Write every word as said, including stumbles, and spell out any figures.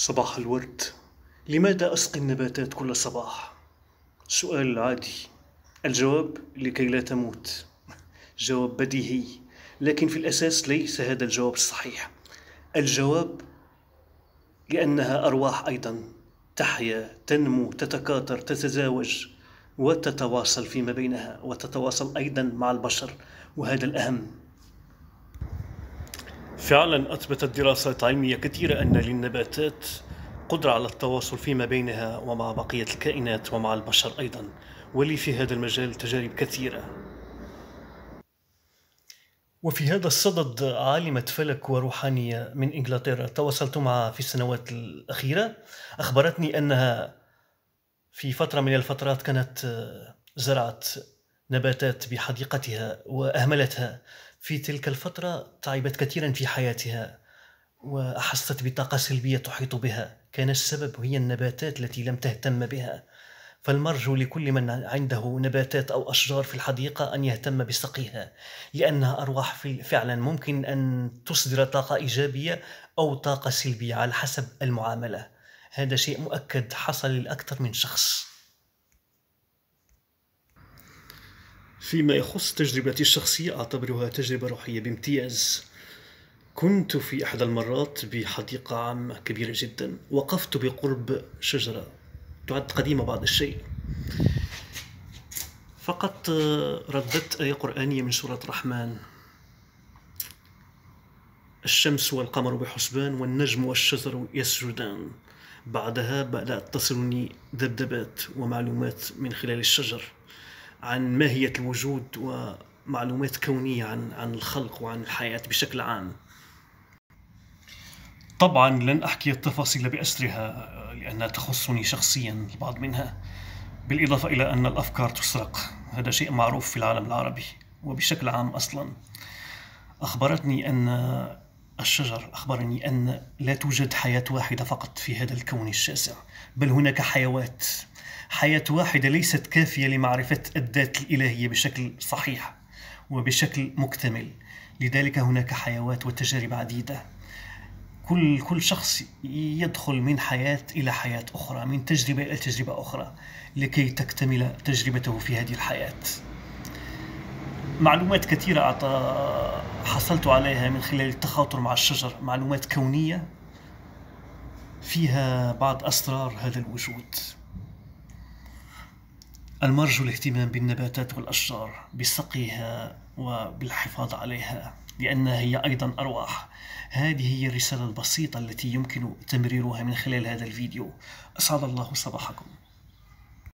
صباح الورد. لماذا أسقي النباتات كل صباح؟ سؤال عادي. الجواب: لكي لا تموت. جواب بديهي، لكن في الأساس ليس هذا الجواب الصحيح. الجواب: لأنها أرواح أيضا، تحيا، تنمو، تتكاثر، تتزاوج وتتواصل فيما بينها، وتتواصل أيضا مع البشر، وهذا الأهم. فعلا أثبتت دراسات علمية كثيرة أن للنباتات قدرة على التواصل فيما بينها ومع بقية الكائنات ومع البشر أيضا، ولي في هذا المجال تجارب كثيرة. وفي هذا الصدد عالمة فلك وروحانية من إنجلترا تواصلت معها في السنوات الأخيرة، أخبرتني أنها في فترة من الفترات كانت زرعت نباتات بحديقتها وأهملتها. في تلك الفترة تعبت كثيرا في حياتها وأحست بطاقة سلبية تحيط بها، كان السبب هي النباتات التي لم تهتم بها. فالمرجو لكل من عنده نباتات أو أشجار في الحديقة أن يهتم بسقيها، لأنها أرواح فعلا ممكن أن تصدر طاقة إيجابية أو طاقة سلبية على حسب المعاملة. هذا شيء مؤكد حصل لأكثر من شخص. فيما يخص تجربتي الشخصية، أعتبرها تجربة روحية بامتياز. كنت في إحدى المرات بحديقة عامة كبيرة جدا، وقفت بقرب شجرة تعد قديمة بعض الشيء، فقط رددت آية قرآنية من سورة الرحمن: الشمس والقمر بحسبان والنجم والشجر يسجدان. بعدها بدأت تصلني ذبذبات ومعلومات من خلال الشجر عن ماهية الوجود ومعلومات كونية عن عن الخلق وعن الحياة بشكل عام. طبعا لن أحكي التفاصيل بأسرها لأنها تخصني شخصيا البعض منها، بالإضافة إلى أن الأفكار تسرق، هذا شيء معروف في العالم العربي وبشكل عام أصلا. أخبرتني أن الشجر أخبرني أن لا توجد حياة واحدة فقط في هذا الكون الشاسع، بل هناك حيوات. حياة واحدة ليست كافية لمعرفة الذات الإلهية بشكل صحيح وبشكل مكتمل، لذلك هناك حيوات وتجارب عديدة. كل كل شخص يدخل من حياة إلى حياة أخرى، من تجربة إلى تجربة أخرى، لكي تكتمل تجربته في هذه الحياة. معلومات كثيرة أعطى حصلت عليها من خلال التخاطر مع الشجر، معلومات كونية فيها بعض أسرار هذا الوجود. المرجو الاهتمام بالنباتات والأشجار، بسقيها وبالحفاظ عليها، لأنها هي أيضا أرواح. هذه هي الرسالة البسيطة التي يمكن تمريرها من خلال هذا الفيديو. أسعد الله صباحكم.